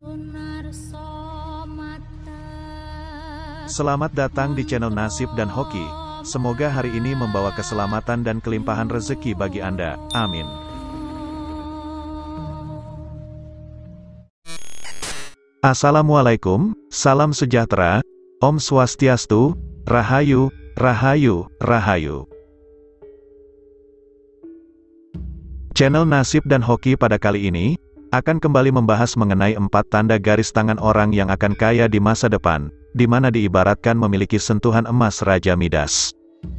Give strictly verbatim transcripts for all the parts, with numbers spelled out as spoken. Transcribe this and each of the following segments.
Selamat datang di channel Nasib dan Hoki. Semoga hari ini membawa keselamatan dan kelimpahan rezeki bagi Anda. Amin. Assalamualaikum, salam sejahtera, Om Swastiastu, Rahayu, Rahayu, Rahayu. Channel Nasib dan Hoki pada kali ini akan kembali membahas mengenai empat tanda garis tangan orang yang akan kaya di masa depan, di mana diibaratkan memiliki sentuhan emas Raja Midas.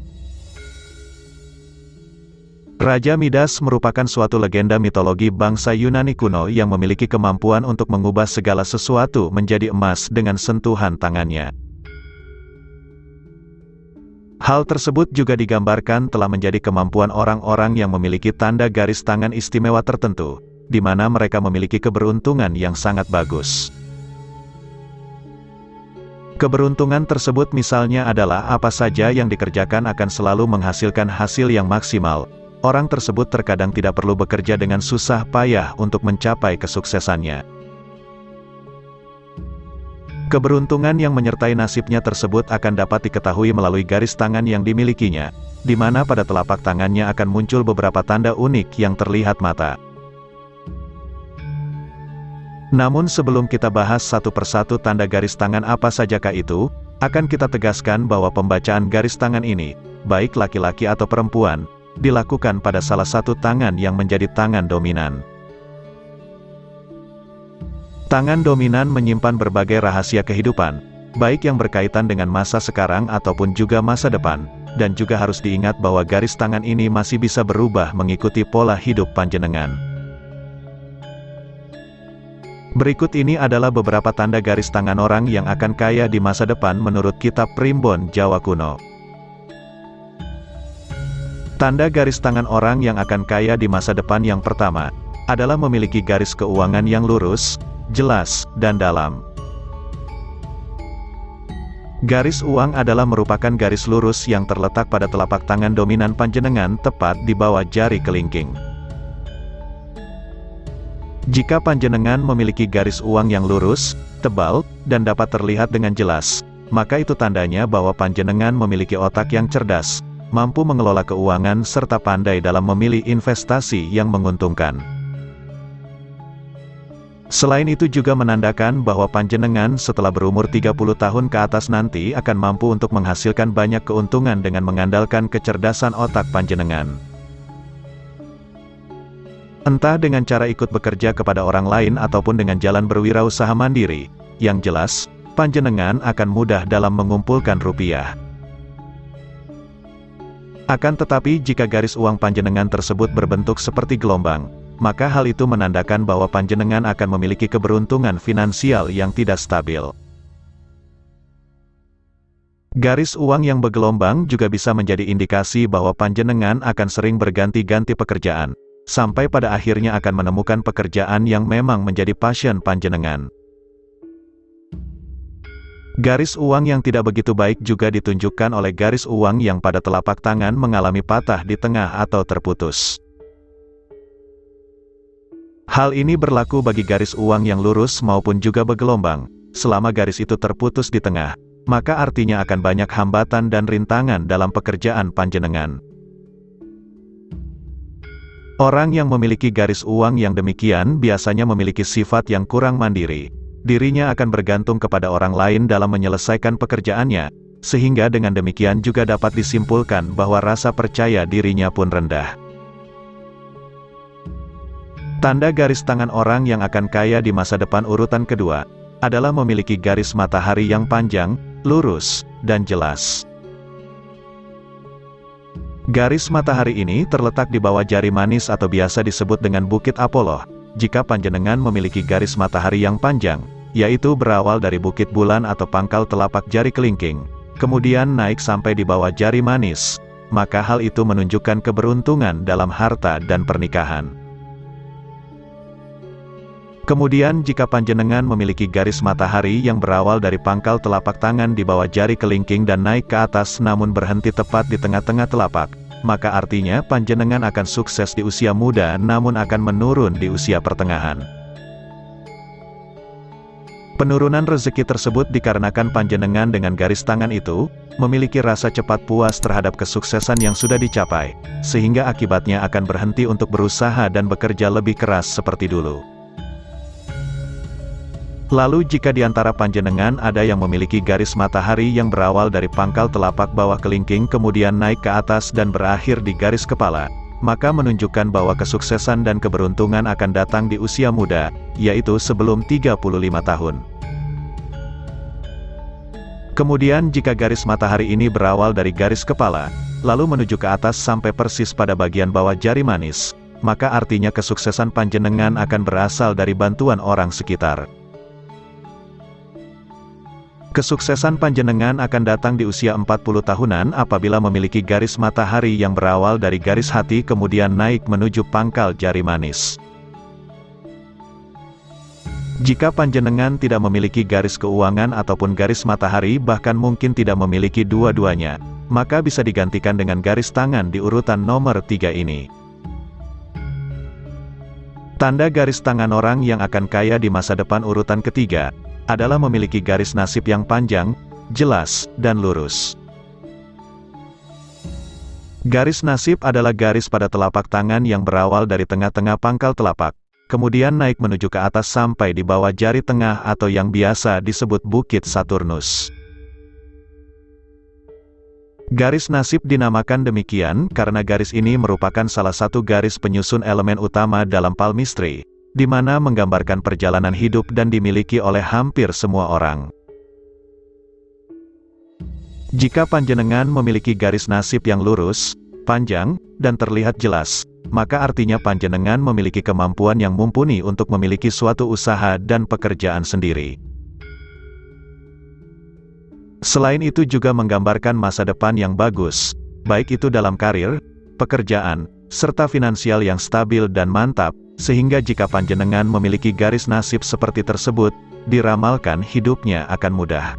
Raja Midas merupakan suatu legenda mitologi bangsa Yunani kuno yang memiliki kemampuan untuk mengubah segala sesuatu menjadi emas dengan sentuhan tangannya. Hal tersebut juga digambarkan telah menjadi kemampuan orang-orang yang memiliki tanda garis tangan istimewa tertentu, di mana mereka memiliki keberuntungan yang sangat bagus. Keberuntungan tersebut misalnya adalah apa saja yang dikerjakan akan selalu menghasilkan hasil yang maksimal. Orang tersebut terkadang tidak perlu bekerja dengan susah payah untuk mencapai kesuksesannya. Keberuntungan yang menyertai nasibnya tersebut akan dapat diketahui melalui garis tangan yang dimilikinya, di mana pada telapak tangannya akan muncul beberapa tanda unik yang terlihat mata. Namun sebelum kita bahas satu persatu tanda garis tangan apa sajakah itu, akan kita tegaskan bahwa pembacaan garis tangan ini, baik laki-laki atau perempuan, dilakukan pada salah satu tangan yang menjadi tangan dominan. Tangan dominan menyimpan berbagai rahasia kehidupan, baik yang berkaitan dengan masa sekarang ataupun juga masa depan, dan juga harus diingat bahwa garis tangan ini masih bisa berubah mengikuti pola hidup panjenengan. Berikut ini adalah beberapa tanda garis tangan orang yang akan kaya di masa depan menurut kitab Primbon Jawa Kuno. Tanda garis tangan orang yang akan kaya di masa depan yang pertama, adalah memiliki garis keuangan yang lurus, jelas, dan dalam. Garis uang adalah merupakan garis lurus yang terletak pada telapak tangan dominan panjenengan tepat di bawah jari kelingking. Jika panjenengan memiliki garis uang yang lurus, tebal, dan dapat terlihat dengan jelas, maka itu tandanya bahwa panjenengan memiliki otak yang cerdas, mampu mengelola keuangan serta pandai dalam memilih investasi yang menguntungkan. Selain itu juga menandakan bahwa panjenengan setelah berumur tiga puluh tahun ke atas nanti akan mampu untuk menghasilkan banyak keuntungan dengan mengandalkan kecerdasan otak panjenengan. Entah dengan cara ikut bekerja kepada orang lain ataupun dengan jalan berwirausaha mandiri, yang jelas, panjenengan akan mudah dalam mengumpulkan rupiah. Akan tetapi jika garis uang panjenengan tersebut berbentuk seperti gelombang, maka hal itu menandakan bahwa panjenengan akan memiliki keberuntungan finansial yang tidak stabil. Garis uang yang bergelombang juga bisa menjadi indikasi bahwa panjenengan akan sering berganti-ganti pekerjaan, sampai pada akhirnya akan menemukan pekerjaan yang memang menjadi passion panjenengan. Garis uang yang tidak begitu baik juga ditunjukkan oleh garis uang yang pada telapak tangan mengalami patah di tengah atau terputus. Hal ini berlaku bagi garis uang yang lurus maupun juga bergelombang. Selama garis itu terputus di tengah, maka artinya akan banyak hambatan dan rintangan dalam pekerjaan panjenengan. Orang yang memiliki garis uang yang demikian biasanya memiliki sifat yang kurang mandiri. Dirinya akan bergantung kepada orang lain dalam menyelesaikan pekerjaannya, sehingga dengan demikian juga dapat disimpulkan bahwa rasa percaya dirinya pun rendah. Tanda garis tangan orang yang akan kaya di masa depan urutan kedua, adalah memiliki garis matahari yang panjang, lurus, dan jelas. Garis matahari ini terletak di bawah jari manis atau biasa disebut dengan Bukit Apollo. Jika panjenengan memiliki garis matahari yang panjang, yaitu berawal dari bukit bulan atau pangkal telapak jari kelingking, kemudian naik sampai di bawah jari manis, maka hal itu menunjukkan keberuntungan dalam harta dan pernikahan. Kemudian jika panjenengan memiliki garis matahari yang berawal dari pangkal telapak tangan di bawah jari kelingking dan naik ke atas namun berhenti tepat di tengah-tengah telapak, maka artinya panjenengan akan sukses di usia muda namun akan menurun di usia pertengahan. Penurunan rezeki tersebut dikarenakan panjenengan dengan garis tangan itu, memiliki rasa cepat puas terhadap kesuksesan yang sudah dicapai, sehingga akibatnya akan berhenti untuk berusaha dan bekerja lebih keras seperti dulu. Lalu jika di antara panjenengan ada yang memiliki garis matahari yang berawal dari pangkal telapak bawah kelingking kemudian naik ke atas dan berakhir di garis kepala, maka menunjukkan bahwa kesuksesan dan keberuntungan akan datang di usia muda, yaitu sebelum tiga puluh lima tahun. Kemudian jika garis matahari ini berawal dari garis kepala, lalu menuju ke atas sampai persis pada bagian bawah jari manis, maka artinya kesuksesan panjenengan akan berasal dari bantuan orang sekitar. Kesuksesan panjenengan akan datang di usia empat puluh tahunan apabila memiliki garis matahari yang berawal dari garis hati kemudian naik menuju pangkal jari manis. Jika panjenengan tidak memiliki garis keuangan ataupun garis matahari bahkan mungkin tidak memiliki dua-duanya, maka bisa digantikan dengan garis tangan di urutan nomor tiga ini. Tanda garis tangan orang yang akan kaya di masa depan urutan ketiga adalah memiliki garis nasib yang panjang, jelas, dan lurus. Garis nasib adalah garis pada telapak tangan yang berawal dari tengah-tengah pangkal telapak, kemudian naik menuju ke atas sampai di bawah jari tengah atau yang biasa disebut bukit Saturnus. Garis nasib dinamakan demikian karena garis ini merupakan salah satu garis penyusun elemen utama dalam palmistry, di mana menggambarkan perjalanan hidup dan dimiliki oleh hampir semua orang. Jika panjenengan memiliki garis nasib yang lurus, panjang, dan terlihat jelas, maka artinya panjenengan memiliki kemampuan yang mumpuni untuk memiliki suatu usaha dan pekerjaan sendiri. Selain itu juga menggambarkan masa depan yang bagus, baik itu dalam karir, pekerjaan, serta finansial yang stabil dan mantap, sehingga jika panjenengan memiliki garis nasib seperti tersebut, diramalkan hidupnya akan mudah.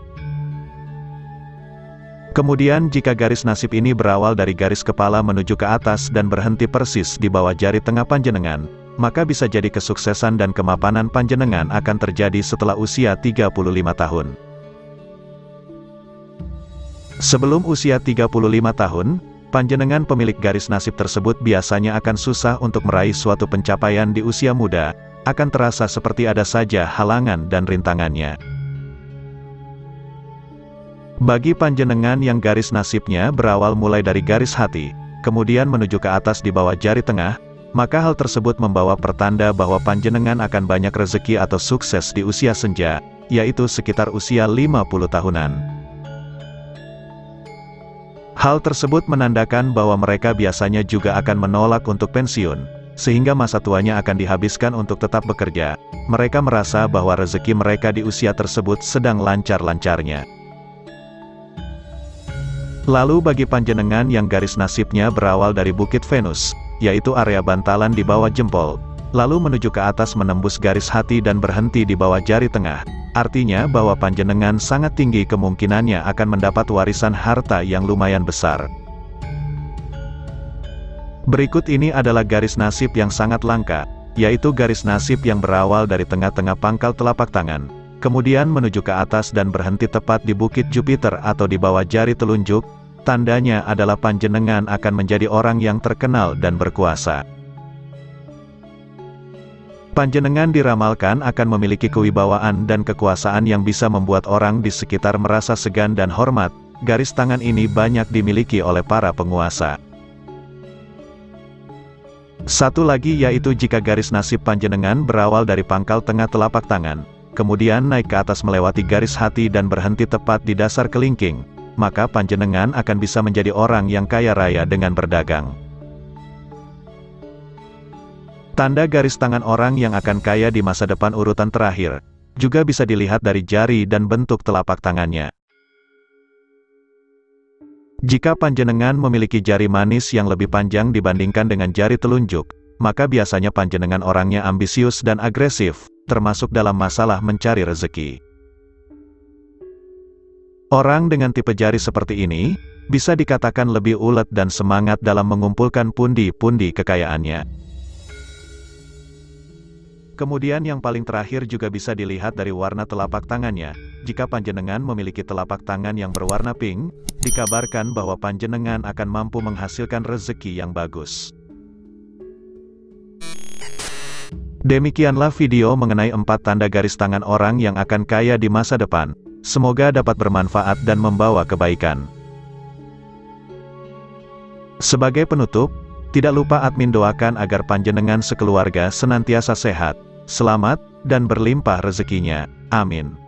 Kemudian jika garis nasib ini berawal dari garis kepala menuju ke atas dan berhenti persis di bawah jari tengah panjenengan, maka bisa jadi kesuksesan dan kemapanan panjenengan akan terjadi setelah usia tiga puluh lima tahun. Sebelum usia tiga puluh lima tahun, panjenengan pemilik garis nasib tersebut biasanya akan susah untuk meraih suatu pencapaian di usia muda, akan terasa seperti ada saja halangan dan rintangannya. Bagi panjenengan yang garis nasibnya berawal mulai dari garis hati, kemudian menuju ke atas di bawah jari tengah, maka hal tersebut membawa pertanda bahwa panjenengan akan banyak rezeki atau sukses di usia senja, yaitu sekitar usia lima puluh tahunan. Hal tersebut menandakan bahwa mereka biasanya juga akan menolak untuk pensiun, sehingga masa tuanya akan dihabiskan untuk tetap bekerja. Mereka merasa bahwa rezeki mereka di usia tersebut sedang lancar-lancarnya. Lalu bagi panjenengan yang garis nasibnya berawal dari bukit Venus, yaitu area bantalan di bawah jempol, lalu menuju ke atas menembus garis hati dan berhenti di bawah jari tengah, artinya bahwa panjenengan sangat tinggi kemungkinannya akan mendapat warisan harta yang lumayan besar. Berikut ini adalah garis nasib yang sangat langka, yaitu garis nasib yang berawal dari tengah-tengah pangkal telapak tangan, kemudian menuju ke atas dan berhenti tepat di bukit Jupiter atau di bawah jari telunjuk. Tandanya adalah panjenengan akan menjadi orang yang terkenal dan berkuasa. Panjenengan diramalkan akan memiliki kewibawaan dan kekuasaan yang bisa membuat orang di sekitar merasa segan dan hormat. Garis tangan ini banyak dimiliki oleh para penguasa. Satu lagi yaitu jika garis nasib panjenengan berawal dari pangkal tengah telapak tangan, kemudian naik ke atas melewati garis hati dan berhenti tepat di dasar kelingking, maka panjenengan akan bisa menjadi orang yang kaya raya dengan berdagang. Tanda garis tangan orang yang akan kaya di masa depan urutan terakhir, juga bisa dilihat dari jari dan bentuk telapak tangannya. Jika panjenengan memiliki jari manis yang lebih panjang dibandingkan dengan jari telunjuk, maka biasanya panjenengan orangnya ambisius dan agresif, termasuk dalam masalah mencari rezeki. Orang dengan tipe jari seperti ini, bisa dikatakan lebih ulet dan semangat dalam mengumpulkan pundi-pundi kekayaannya. Kemudian yang paling terakhir juga bisa dilihat dari warna telapak tangannya. Jika panjenengan memiliki telapak tangan yang berwarna pink, dikabarkan bahwa panjenengan akan mampu menghasilkan rezeki yang bagus. Demikianlah video mengenai empat tanda garis tangan orang yang akan kaya di masa depan. Semoga dapat bermanfaat dan membawa kebaikan. Sebagai penutup, tidak lupa admin doakan agar panjenengan sekeluarga senantiasa sehat, selamat, dan berlimpah rezekinya. Amin.